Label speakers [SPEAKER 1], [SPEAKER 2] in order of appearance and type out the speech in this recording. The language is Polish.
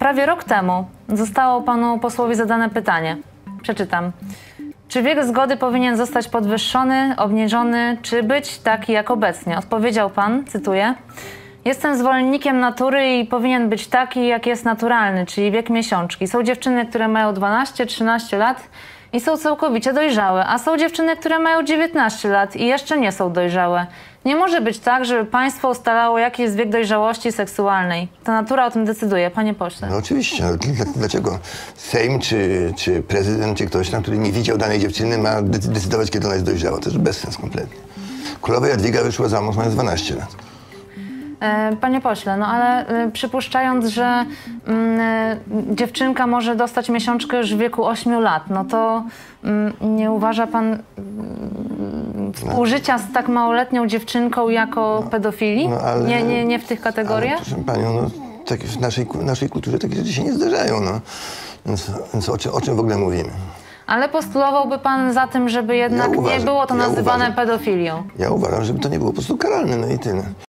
[SPEAKER 1] Prawie rok temu zostało panu posłowi zadane pytanie. Przeczytam. Czy wiek zgody powinien zostać podwyższony, obniżony, czy być taki jak obecnie? Odpowiedział pan, cytuję, jestem zwolennikiem natury i powinien być taki, jak jest naturalny, czyli wiek miesiączki. Są dziewczyny, które mają 12-13 lat i są całkowicie dojrzałe, a są dziewczyny, które mają 19 lat i jeszcze nie są dojrzałe. Nie może być tak, żeby państwo ustalało, jaki jest wiek dojrzałości seksualnej. To natura o tym decyduje, panie pośle.
[SPEAKER 2] No oczywiście. No, dlaczego Sejm, czy prezydent, czy ktoś tam, który nie widział danej dziewczyny, ma decydować, kiedy ona jest dojrzała? To jest bezsens kompletnie. Królowa Jadwiga wyszła za mąż, mając 12 lat.
[SPEAKER 1] Panie pośle, no ale przypuszczając, że dziewczynka może dostać miesiączkę już w wieku 8 lat, no to nie uważa pan współżycia z tak małoletnią dziewczynką jako pedofilii?
[SPEAKER 2] No, ale,
[SPEAKER 1] nie w tych kategoriach?
[SPEAKER 2] Ale, proszę panią, no, tak w naszej kulturze takie rzeczy się nie zdarzają, no. Więc o czym w ogóle mówimy?
[SPEAKER 1] Ale postulowałby pan za tym, żeby jednak nie było to nazywane pedofilią?
[SPEAKER 2] Ja uważam, żeby to nie było po prostu karalne, no i tyle.